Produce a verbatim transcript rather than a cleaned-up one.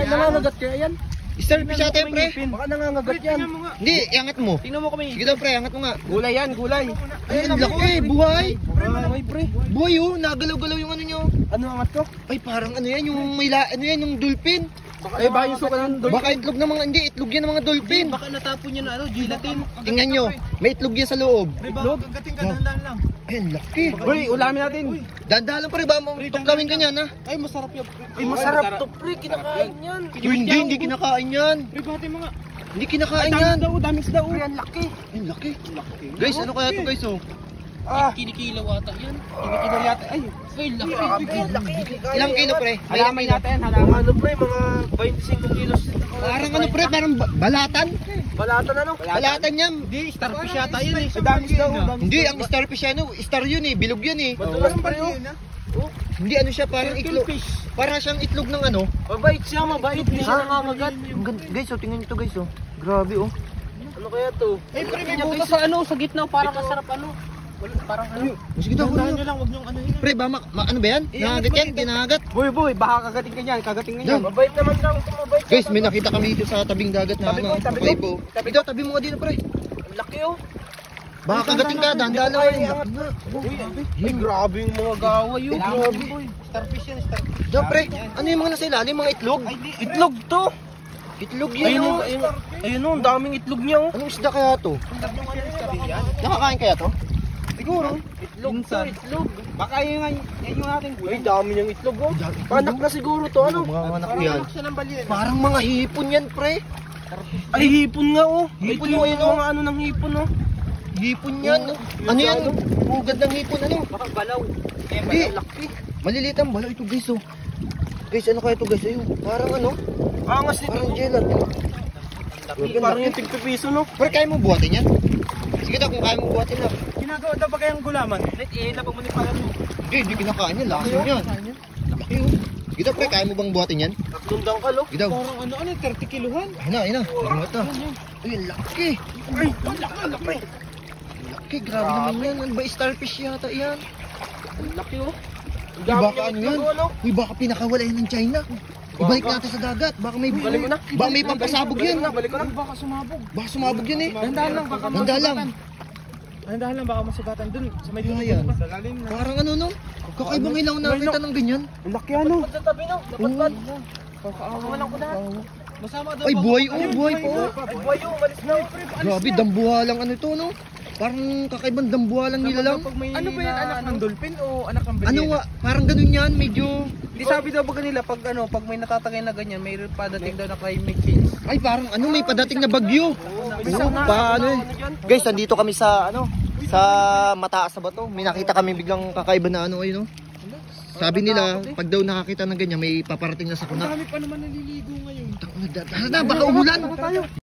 nangangagat kaya yan. Starfish ata yan, pre. Baka nangangagat yan. Hindi, iangat mo. Tingnan mo kami. Sige daw, pre, angat mo nga. Gulay yan, gulay. Ay, ang laki, buhay. Ay, pre. Buhay oh, nagalaw-galaw yung ano nyo. Ano angat ko? Ay, parang ano yan, yung may la, ano yan, yung dolphin. Ay, baka yung suka ng dolphin. Baka itlog ng mga, hindi, itlog yan ng mga dolphin. Baka natapon niya na ano, gelatin. Tingnan nyo, may itlog yan sa loob. Itlog? Gating ka, dahan lang. Ay, ang laki. Uy, ulamin natin. Dandahan lang pre, ba mo tuklawin ka niyan, ha? Ay, masarap yun. Ay, masarap to, pre. Kinakain yan. Hindi, hindi kinakain yan. Pre, bati mga. Hindi kinakain yan. Daw, daming daw. Pre, ang laki. Ang laki. Guys, ano kaya to guys, oh? Ah, kinikilaw ata yan. Kinikilaw yata. Ay, ay, laki. laki. Ilang kilo pre? Halamay natin, halamay. Ano pre, mga twenty-five kilos. Parang ano pre, parang ba- balatan. Balatan ano? Balatan yan. Hindi, starfish yata yun eh. Damis daw. Hindi, ang starfish yan, oh. Star yun eh, bilog yan eh. Matulas pa rin. Hindi ano siya, parang itlog. Parang siyang itlog ng ano. Mabait siya, mabait. Hindi siya nangangagat. Ang ganda, guys, oh, tingnan nyo to guys, oh. Grabe, oh. Ano kaya to? Eh, pre, may butas sa ano, sa gitna, parang masarap ano. Parang ano. Sige daw, Dahan nyo lang, wag nyong ano yun. pre, ba, ma, ma- ano ba yan? Nangagat yan, kinagat. Boy, boy, baka kagating ka niyan, kagating ka niyan. Yan. Mabait naman daw, mabait. Guys, may nakita kami dito sa tabing dagat na Tabi ano. ko, tabi ko. Okay po. Tabi daw, tabi mo nga dito, pre. Ang laki oh. Baka kagating ka, dahan-dahan lang. Ay, ay, grabe yung mga gawa yun. Grabe. Starfish yan, starfish. Daw, pre, ano yung mga nasa ilalim, mga itlog? Itlog to. Itlog yan, Ayun oh. oh, ayun, ayun oh, ang daming itlog niya oh. Anong isda kaya to? Nakakain kaya to? Siguro. Itlog to, itlog. Baka yun nga, yun yung ating buhay. Ay, dami niyang itlog oh. Panak na siguro to, ano? Mga anak yan. siya ng balya. Parang mga hipon yan, pre. Ay, hipon nga oh. Hipon Ito yung yung ano. mga ano ng hipon oh. Hipon yan. Ano yan? Bugad ng hipon, ano? Baka balaw. Eh, Hindi. balaw laki. Maliliit ang balaw ito, guys, oh. Guys, ano kaya ito, guys? Ayun, parang ano? Angas ito. Parang gelatin. Laki. Parang yung tigpipiso no. Pre, kaya mo buhatin yan? Sige daw, kung kaya mo buhatin na. Ginagawa daw ba kayang gulaman? Net, eh, napamuni pala mo. Hindi, hindi kinakain yan. Lakas yun yan. Laki, oh. Sige daw, pre, kaya mo bang buhatin yan? Tatlong dangkal oh. Sige daw. Parang ano, ano, thirty kiluhan. Ayun na, ayun na. Sige mo ito. Uy, ang laki. Ay, ang laki, ang laki. Laki, grabe naman yan. Ano ba, starfish yata yan? Ang laki oh. Uy, baka ano yan? Uy, baka pinakawala yan ng China. Ibalik natin sa dagat. Baka may, Balik ko na. baka may pampasabog yan. Balik ko na. Baka sumabog. Baka sumabog yan eh. Dandahan lang, baka Dandahan lang. Dandahan lang, baka masugatan dun. Sa may Ano yan? Sa lalim na. Parang ano no? Kakaibang ilaw na nakita ng ganyan. Ang laki ano? Sa tabi no? Napatpad. Kakawalan ko na. Masama daw. Ay, buhay oh, buhay po. Ay, buhay oh, malis na. Grabe, dambuha lang ano to no? Parang kakaibang dambuha lang nila lang. Ano ba yan? Anak ng dolphin o anak ng Ano nga, parang ganun yan, medyo... Di sabi daw ba kanila pag ano, pag may natatagay na ganyan, may padating daw na climate change. Ay, parang ano, may padating na bagyo. Oo, paano eh. Guys, nandito kami sa ano, sa mataas na bato. May nakita kami biglang kakaiba na ano ayun no. Sabi nila, pag daw nakakita ng ganyan, may paparating na sakuna. Marami pa naman naliligo ngayon. Tara na, baka umulan.